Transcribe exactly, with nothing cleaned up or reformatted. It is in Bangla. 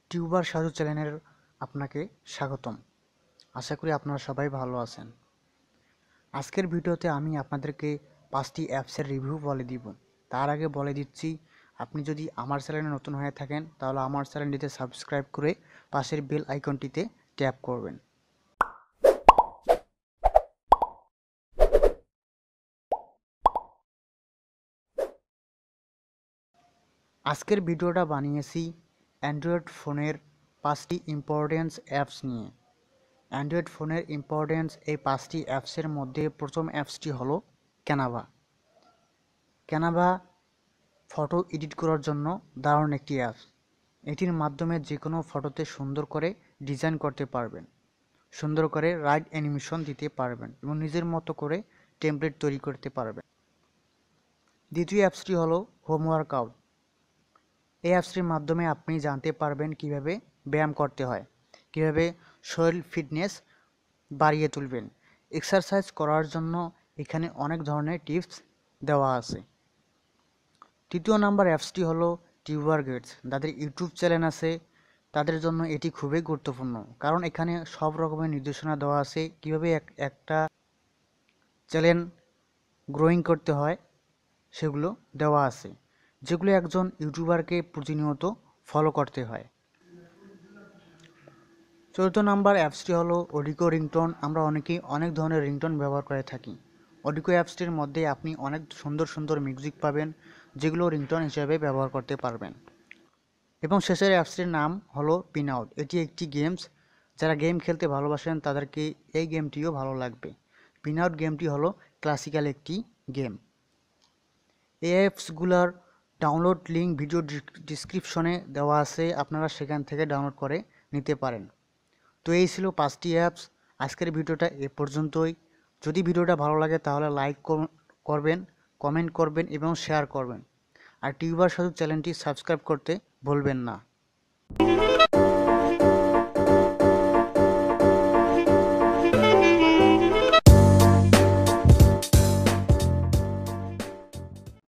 টিউবার সাজু চ্যানেলের আপনাকে স্বাগতম। আশা করি আপনারা সবাই ভালো আছেন। আজকের ভিডিওতে আমি আপনাদেরকে পাঁচটি অ্যাপসের রিভিউ বলে দিব। তার আগে বলে দিচ্ছি, আপনি যদি আমার চ্যানেলে নতুন হয়ে থাকেন তাহলে আমার চ্যানেলটিতে সাবস্ক্রাইব করে পাশের বেল আইকনটিতে ট্যাপ করবেন। আজকের ভিডিওটা বানিয়েছি অ্যান্ড্রয়েড ফোনের পাঁচটি ইম্পর্টেন্স অ্যাপস নিয়ে। অ্যান্ড্রয়েড ফোনের ইম্পর্টেন্স এই পাঁচটি অ্যাপসের মধ্যে প্রথম অ্যাপসটি হলো ক্যানভা। ক্যানভা ফটো এডিট করার জন্য দারুণ একটি অ্যাপস। এটির মাধ্যমে যে কোনো ফটোতে সুন্দর করে ডিজাইন করতে পারবেন, সুন্দর করে রাইট অ্যানিমেশন দিতে পারবেন এবং নিজের মতো করে টেমপ্লেট তৈরি করতে পারবেন। দ্বিতীয় অ্যাপসটি হলো হোমওয়ার্কআউট। এই অ্যাপসটির মাধ্যমে আপনি জানতে পারবেন কিভাবে ব্যায়াম করতে হয়, কিভাবে শরীর ফিটনেস বাড়িয়ে তুলবেন। এক্সারসাইজ করার জন্য এখানে অনেক ধরনের টিপস দেওয়া আছে। তৃতীয় নাম্বার অ্যাপসটি হলো টিউবার গেটস। যাদের ইউটিউব চ্যানেল আছে তাদের জন্য এটি খুবই গুরুত্বপূর্ণ, কারণ এখানে সব রকমের নির্দেশনা দেওয়া আছে কীভাবে এক একটা চ্যানেল গ্রোয়িং করতে হয়, সেগুলো দেওয়া আছে, যেগুলো একজন ইউটিউবারকে প্রতিনিয়ত ফলো করতে হয়। চতুর্থ নাম্বার অ্যাপসটি হলো অডিকো রিংটোন। আমরা অনেকেই অনেক ধরনের রিংটোন ব্যবহার করে থাকি। অডিকো অ্যাপসটির মধ্যে আপনি অনেক সুন্দর সুন্দর মিউজিক পাবেন, যেগুলো রিংটোন হিসেবে ব্যবহার করতে পারবেন। এবং শেষের অ্যাপসটির নাম হলো পিনআউট। এটি একটি গেমস, যারা গেম খেলতে ভালোবাসেন তাদেরকে এই গেমটিও ভালো লাগবে। পিনআউট গেমটি হলো ক্লাসিক্যাল একটি গেম। এই অ্যাপসগুলোর ডাউনলোড লিঙ্ক ভিডিও ডিসক্রিপশনে দেওয়া আছে, আপনারা সেখান থেকে ডাউনলোড করে নিতে পারেন। তো এই ছিল পাঁচটি অ্যাপস। আজকের ভিডিওটা এ পর্যন্তই। যদি ভিডিওটা ভালো লাগে তাহলে লাইক করবেন, কমেন্ট করবেন এবং শেয়ার করবেন। আর টিউবার সাজু চ্যানেলটি সাবস্ক্রাইব করতে ভুলবেন না।